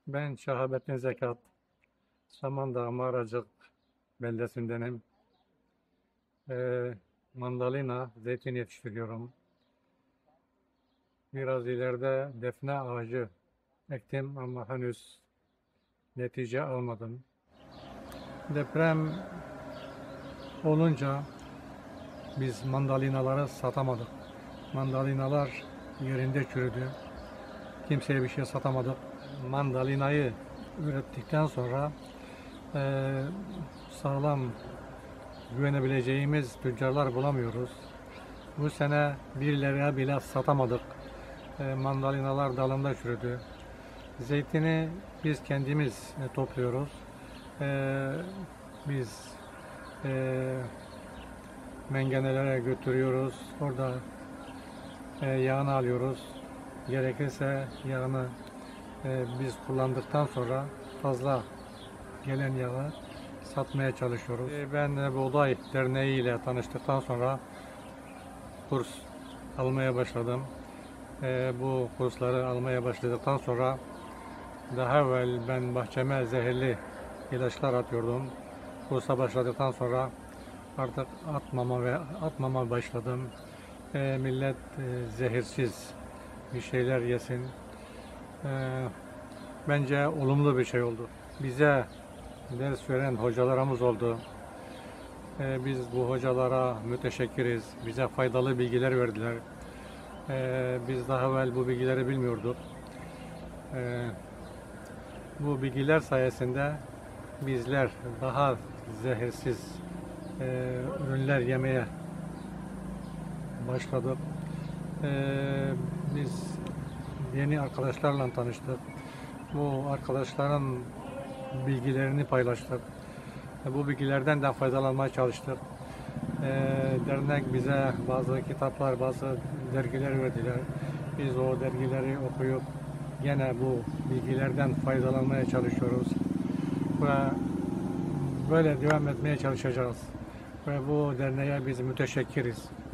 Ben Şahabettin Zekat, Samandağ Mağaracık beldesindenim. Mandalina, zeytin yetiştiriyorum. Biraz ileride defne ağacı ektim ama henüz netice almadım. Deprem olunca biz mandalinaları satamadık. Mandalinalar yerinde çürüdü. Kimseye bir şey satamadık. Mandalinayı ürettikten sonra sağlam güvenebileceğimiz tüccarlar bulamıyoruz. Bu sene 1 liraya bile satamadık. Mandalinalar dalında çürüdü. Zeytini biz kendimiz topluyoruz. Biz mengenelere götürüyoruz. Orada yağını alıyoruz. Gerekirse yağını biz kullandıktan sonra fazla gelen yağı satmaya çalışıyoruz. Ben Buğday Derneği ile tanıştıktan sonra kurs almaya başladım. Bu kursları almaya başladıktan sonra daha evvel ben bahçeme zehirli ilaçlar atıyordum. Kursa başladıktan sonra artık atmama başladım. Millet zehirsiz bir şeyler yesin. Bence olumlu bir şey oldu. Bize ders veren hocalarımız oldu. Biz bu hocalara müteşekkiriz. Bize faydalı bilgiler verdiler. Biz daha evvel bu bilgileri bilmiyorduk. Bu bilgiler sayesinde bizler daha zehirsiz ürünler yemeye başladık. Biz yeni arkadaşlarla tanıştık. Bu arkadaşların bilgilerini paylaştık. Bu bilgilerden de faydalanmaya çalıştık. Dernek bize bazı kitaplar, bazı dergiler verdiler. Biz o dergileri okuyup gene bu bilgilerden faydalanmaya çalışıyoruz. Ve böyle devam etmeye çalışacağız. Ve bu derneğe biz müteşekkiriz.